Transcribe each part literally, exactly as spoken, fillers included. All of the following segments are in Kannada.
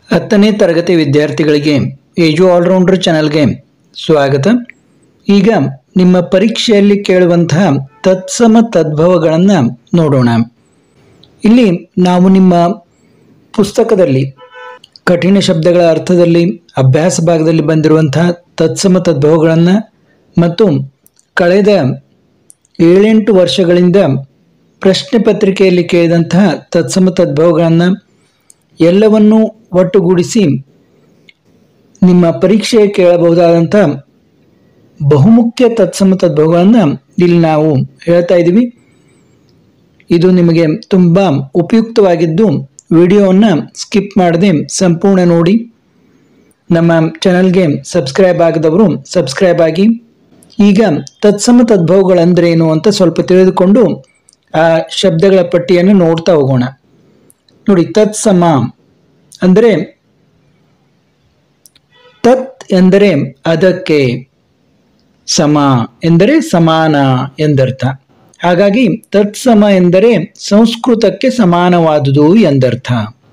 ಹತ್ತನೇ ತರಗತಿ ವಿದ್ಯಾರ್ಥಿಗಳಿಗೆ ಏಜು ಆಲ್ರೌಂಡರ್ ಚಾನೆಲ್ಗೆ ಸ್ವಾಗತ. ಈಗ ನಿಮ್ಮ ಪರೀಕ್ಷೆಯಲ್ಲಿ ಕೇಳುವಂತಹ ತತ್ಸಮ ತದ್ಭವಗಳನ್ನು ನೋಡೋಣ. ಇಲ್ಲಿ ನಾವು ನಿಮ್ಮ ಪುಸ್ತಕದಲ್ಲಿ ಕಠಿಣ ಶಬ್ದಗಳ ಅರ್ಥದಲ್ಲಿ ಅಭ್ಯಾಸ ಭಾಗದಲ್ಲಿ ಬಂದಿರುವಂತಹ ತತ್ಸಮ ತದ್ಭವಗಳನ್ನು ಮತ್ತು ಕಳೆದ ಏಳೆಂಟು ವರ್ಷಗಳಿಂದ ಪ್ರಶ್ನೆ ಪತ್ರಿಕೆಯಲ್ಲಿ ಕೇಳಿದಂತಹ ತತ್ಸಮ ತದ್ಭವಗಳನ್ನು ಎಲ್ಲವನ್ನೂ ಒಟ್ಟುಗೂಡಿಸಿ ನಿಮ್ಮ ಪರೀಕ್ಷೆ ಕೇಳಬಹುದಾದಂಥ ಬಹುಮುಖ್ಯ ತತ್ಸಮ ತದ್ಭವಗಳನ್ನು ಇಲ್ಲಿ ನಾವು ಹೇಳ್ತಾ ಇದ್ದೀವಿ. ಇದು ನಿಮಗೆ ತುಂಬ ಉಪಯುಕ್ತವಾಗಿದ್ದು ವಿಡಿಯೋವನ್ನು ಸ್ಕಿಪ್ ಮಾಡದೆ ಸಂಪೂರ್ಣ ನೋಡಿ. ನಮ್ಮ ಚಾನಲ್ಗೆ ಸಬ್ಸ್ಕ್ರೈಬ್ ಆಗದವರು ಸಬ್ಸ್ಕ್ರೈಬ್ ಆಗಿ. ಈಗ ತತ್ಸಮ ತದ್ಭವಗಳಂದ್ರೇನು ಅಂತ ಸ್ವಲ್ಪ ತಿಳಿದುಕೊಂಡು ಆ ಶಬ್ದಗಳ ಪಟ್ಟಿಯನ್ನು ನೋಡ್ತಾ ಹೋಗೋಣ. ನೋಡಿ, ತತ್ಸಮ ಅಂದರೆ ತತ್ ಎಂದರೆ ಅದಕ್ಕೆ, ಸಮ ಎಂದರೆ ಸಮಾನ ಎಂದರ್ಥ. ಹಾಗಾಗಿ ತತ್ಸಮ ಎಂದರೆ ಸಂಸ್ಕೃತಕ್ಕೆ ಸಮಾನವಾದುದು ಎಂದರ್ಥ.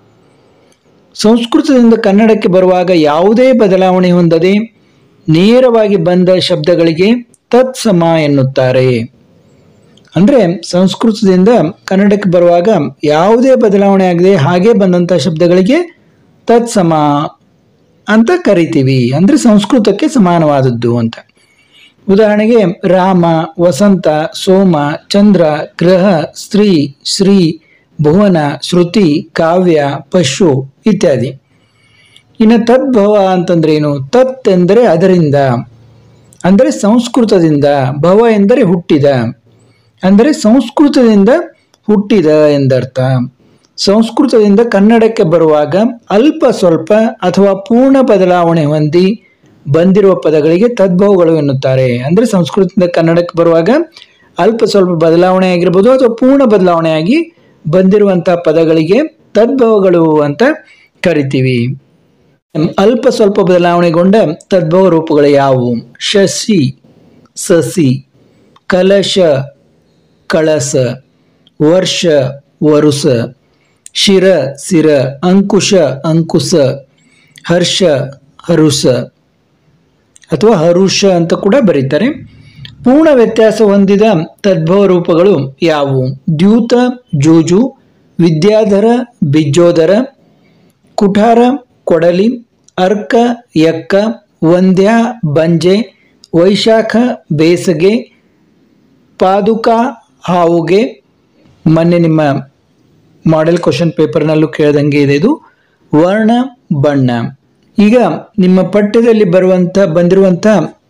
ಸಂಸ್ಕೃತದಿಂದ ಕನ್ನಡಕ್ಕೆ ಬರುವಾಗ ಯಾವುದೇ ಬದಲಾವಣೆ ಹೊಂದದೆ ನೇರವಾಗಿ ಬಂದ ಶಬ್ದಗಳಿಗೆ ತತ್ಸಮ ಎನ್ನುತ್ತಾರೆ. ಅಂದರೆ ಸಂಸ್ಕೃತದಿಂದ ಕನ್ನಡಕ್ಕೆ ಬರುವಾಗ ಯಾವುದೇ ಬದಲಾವಣೆ ಆಗದೆ ಹಾಗೆ ಬಂದಂಥ ಶಬ್ದಗಳಿಗೆ ತತ್ಸಮ ಅಂತ ಕರಿತೀವಿ. ಅಂದರೆ ಸಂಸ್ಕೃತಕ್ಕೆ ಸಮಾನವಾದದ್ದು ಅಂತ. ಉದಾಹರಣೆಗೆ ರಾಮ, ವಸಂತ, ಸೋಮ, ಚಂದ್ರ, ಗ್ರಹ, ಸ್ತ್ರೀ, ಶ್ರೀ, ಭುವನ, ಶ್ರುತಿ, ಕಾವ್ಯ, ಪಶು ಇತ್ಯಾದಿ. ಇನ್ನು ತದ್ಭವ ಅಂತಂದ್ರೆ ಏನು? ತತ್ ಎಂದರೆ ಅದರಿಂದ, ಅಂದರೆ ಸಂಸ್ಕೃತದಿಂದ. ಭವ ಎಂದರೆ ಹುಟ್ಟಿದ, ಅಂದರೆ ಸಂಸ್ಕೃತದಿಂದ ಹುಟ್ಟಿದ ಎಂದರ್ಥ. ಸಂಸ್ಕೃತದಿಂದ ಕನ್ನಡಕ್ಕೆ ಬರುವಾಗ ಅಲ್ಪ ಸ್ವಲ್ಪ ಅಥವಾ ಪೂರ್ಣ ಬದಲಾವಣೆ ಹೊಂದಿ ಬಂದಿರುವ ಪದಗಳಿಗೆ ತದ್ಭವಗಳು ಎನ್ನುತ್ತಾರೆ. ಅಂದರೆ ಸಂಸ್ಕೃತದಿಂದ ಕನ್ನಡಕ್ಕೆ ಬರುವಾಗ ಅಲ್ಪ ಸ್ವಲ್ಪ ಬದಲಾವಣೆ ಆಗಿರ್ಬೋದು ಅಥವಾ ಪೂರ್ಣ ಬದಲಾವಣೆಯಾಗಿ ಬಂದಿರುವಂತಹ ಪದಗಳಿಗೆ ತದ್ಭವಗಳು ಅಂತ ಕರಿತೀವಿ. ಅಲ್ಪ ಸ್ವಲ್ಪ ಬದಲಾವಣೆಗೊಂಡ ತದ್ಭವ ರೂಪಗಳು ಯಾವುವು? ಶಶಿ, ಸಸಿ, ಕಲಶ, ಕಳಸ, ವರ್ಷ, ವರುಸ, ಶಿರ, ಸಿರ, ಅಂಕುಶ, ಅಂಕುಶ, ಹರ್ಷ, ಹರುಸ ಅಥವಾ ಹರುಷ ಅಂತ ಕೂಡ ಬರೀತಾರೆ. ಪೂರ್ಣ ವ್ಯತ್ಯಾಸ ಹೊಂದಿದ ತದ್ಭವ ರೂಪಗಳು ಯಾವುವು? ದ್ಯೂತ, ಜೂಜು, ವಿದ್ಯಾಧರ, ಬಿಜ್ಜೋದರ, ಕುಠಾರ, ಕೊಡಲಿ, ಅರ್ಕ, ಯಕ್ಕ, ವಂದ್ಯ, ಬಂಜೆ, ವೈಶಾಖ, ಬೇಸಗೆ, ಪಾದುಕ, ಹಾವುಗೆ. ಮೊನ್ನೆ ನಿಮ್ಮ ಮಾಡೆಲ್ ಕ್ವಶನ್ ಪೇಪರ್ನಲ್ಲೂ ಕೇಳ್ದಂಗೆ ಇದೆ ಇದು. ವರ್ಣ, ಬಣ್ಣ. ಈಗ ನಿಮ್ಮ ಪಠ್ಯದಲ್ಲಿ ಬರುವಂಥ ಬಂದಿರುವಂಥ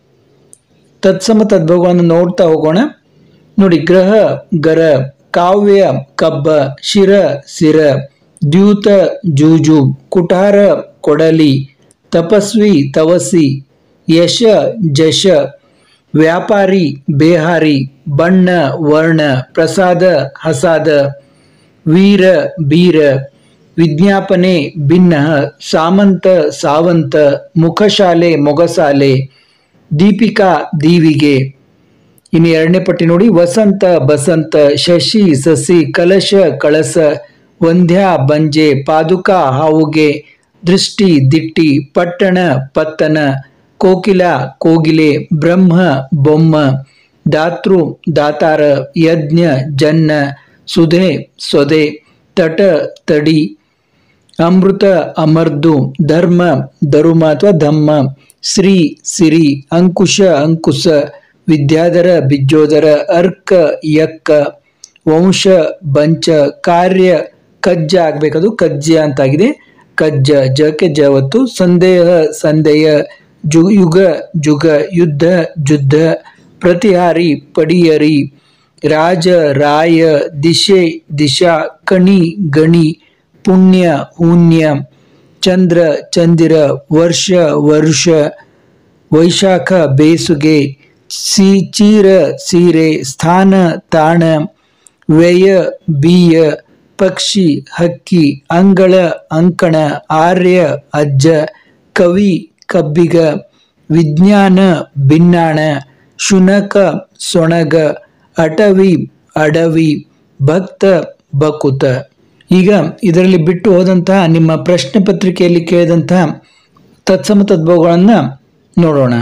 ತತ್ಸಮ ತದ್ಭವಗಳನ್ನು ನೋಡ್ತಾ ಹೋಗೋಣ. ನೋಡಿ, ಗ್ರಹ, ಗರ, ಕಾವ್ಯ, ಕಬ್ಬ, ಶಿರ, ಸಿರ, ದ್ಯೂತ, ಜೂಜು, ಕುಠಾರ, ಕೊಡಲಿ, ತಪಸ್ವಿ, ತವಸಿ, ಯಶ, ಜಶ, ವ್ಯಾಪಾರಿ, ಬೇಹಾರಿ, ಬಣ್ಣ, ವರ್ಣ, ಪ್ರಸಾದ, ಹಸಾದ, ವೀರ, ಬೀರ, ವಿಜ್ಞಾಪನೆ, ಭಿನ್ನ, ಸಾಮಂತ, ಸಾವಂತ, ಮುಖಶಾಲೆ, ಮೊಗಸಾಲೆ, ದೀಪಿಕಾ, ದೀವಿಗೆ. ಇನ್ನು ಎರಡನೇ ಪಟ್ಟಿ ನೋಡಿ. ವಸಂತ, ಬಸಂತ, ಶಶಿ, ಸಸಿ, ಕಲಶ, ಕಳಸ, ವಂದ್ಯ, ಬಂಜೆ, ಪಾದುಕ, ಹಾವುಗೆ, ದೃಷ್ಟಿ, ದಿಟ್ಟಿ, ಪಟ್ಟಣ, ಪತ್ತನ, ಕೋಕಿಲ, ಕೋಗಿಲೆ, ಬ್ರಹ್ಮ, ಬೊಮ್ಮ, ದಾತೃ, ದಾತಾರ, ಯಜ್ಞ, ಜನ್ನ, ಸುಧೆ, ಸೊದೆ, ತಟ, ತಡಿ, ಅಮೃತ, ಅಮರ್ದು, ಧರ್ಮ, ಧರುಮ ಅಥವಾ ಧಮ್ಮ, ಶ್ರೀ, ಸಿರಿ, ಅಂಕುಶ, ಅಂಕುಶ, ವಿದ್ಯಾಧರ, ಬಿಜ್ಜೋದರ, ಅರ್ಕ, ಯಕ್ಕ, ವಂಶ, ಬಂಚ, ಕಾರ್ಯ, ಕಜ್ಜ ಆಗಬೇಕದು ಕಜ್ಜ ಅಂತಾಗಿದೆ. ಕಜ್ಜ, ಜಕ್ಕೆ ಜವತ್ತು, ಸಂದೇಹ, ಸಂದೇಹ, ಜು ಯುಗ, ಜುಗ, ಯುದ್ಧ, ಜುದ್ಧ, ಪ್ರತಿಹಾರಿ, ಪಡಿಯರಿ, ರಾಜ, ರಾಯ, ದಿಶೆ, ದಿಶಾ, ಕಣಿ, ಗಣಿ, ಪುಣ್ಯ, ಹೂನ್ಯ, ಚಂದ್ರ, ಚಂದಿರ, ವರ್ಷ, ವರುಷ, ವೈಶಾಖ, ಬೇಸುಗೆ, ಸಿ ಚೀರ, ಸೀರೆ, ಸ್ಥಾನ, ತಾಣ, ವ್ಯಯ, ಬೀಯ, ಪಕ್ಷಿ, ಹಕ್ಕಿ, ಅಂಗಳ, ಅಂಕಣ, ಆರ್ಯ, ಅಜ್ಜ, ಕವಿ, ಕಬ್ಬಿಗ, ವಿಜ್ಞಾನ, ಭಿನ್ನಾಣ, ಶುನಕ, ಸೊಣಗ, ಅಟವಿ, ಅಡವಿ, ಭಕ್ತ, ಬಕುತ. ಈಗ ಇದರಲ್ಲಿ ಬಿಟ್ಟು ಹೋದಂತಹ ನಿಮ್ಮ ಪ್ರಶ್ನೆ ಪತ್ರಿಕೆಯಲ್ಲಿ ಕೇಳಿದಂತಹ ತತ್ಸಮ ತದ್ಭವಗಳನ್ನು ನೋಡೋಣ.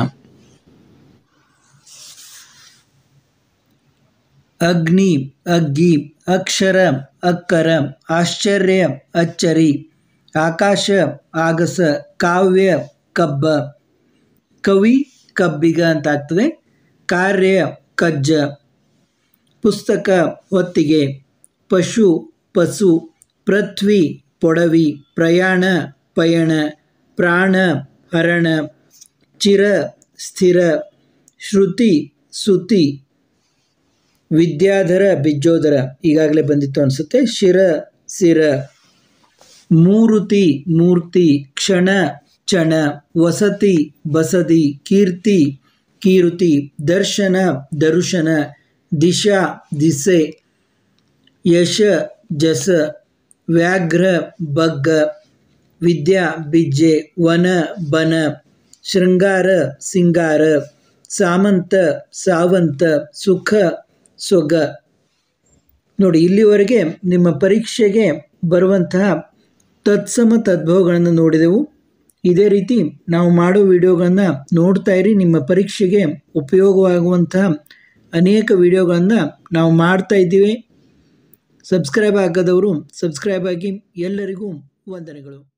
ಅಗ್ನಿ, ಅಗ್ಗಿ, ಅಕ್ಷರ, ಅಕ್ಕರ, ಆಶ್ಚರ್ಯ, ಅಚ್ಚರಿ, ಆಕಾಶ, ಆಗಸ, ಕಾವ್ಯ, ಕಬ್ಬ, ಕವಿ, ಕಬ್ಬಿಗ ಅಂತ ಆಗ್ತದೆ, ಕಾರ್ಯ, ಕಜ್ಜ, ಪುಸ್ತಕ, ಹೊತ್ತಿಗೆ, ಪಶು, ಪಸು, ಪೃಥ್ವಿ, ಪೊಡವಿ, ಪ್ರಯಾಣ, ಪಯಣ, ಪ್ರಾಣ, ಹರಣ, ಚಿರ, ಸ್ಥಿರ, ಶ್ರುತಿ, ಸುತಿ, ವಿದ್ಯಾಧರ, ಬಿಜ್ಜೋದರ ಈಗಾಗಲೇ ಬಂದಿತ್ತು ಅನಿಸುತ್ತೆ, ಶಿರ, ಸಿರ, ಮೂರುತಿ, ಮೂರ್ತಿ, ಕ್ಷಣ, ಚಣ, ವಸತಿ, ಬಸದಿ, ಕೀರ್ತಿ, ಕೀರುತಿ, ದರ್ಶನ, ದರುಶನ, ದಿಶಾ, ದಿಸೆ, ಯಶ, ಜಸ, ವ್ಯಾಘ್ರ, ಬಗ್ಗ, ವಿದ್ಯಾ, ಬಿಜ್ಜೆ, ವನ, ಬನ, ಶೃಂಗಾರ, ಸಿಂಗಾರ, ಸಾಮಂತ, ಸಾವಂತ, ಸುಖ, ಸೊಗ. ನೋಡಿ, ಇಲ್ಲಿವರೆಗೆ ನಿಮ್ಮ ಪರೀಕ್ಷೆಗೆ ಬರುವಂತಹ ತತ್ಸಮ ತದ್ಭವಗಳನ್ನು ನೋಡಿದೆವು. ಇದೇ ರೀತಿ ನಾವು ಮಾಡೋ ವಿಡಿಯೋಗಳನ್ನು ನೋಡ್ತಾ ಇರಿ. ನಿಮ್ಮ ಪರೀಕ್ಷೆಗೆ ಉಪಯೋಗವಾಗುವಂತಹ ಅನೇಕ ವಿಡಿಯೋಗಳನ್ನು ನಾವು ಮಾಡ್ತಾ ಇದ್ದೀವಿ. ಸಬ್ಸ್ಕ್ರೈಬ್ ಆಗದವರು ಸಬ್ಸ್ಕ್ರೈಬ್ ಆಗಿ. ಎಲ್ಲರಿಗೂ ವಂದನೆಗಳು.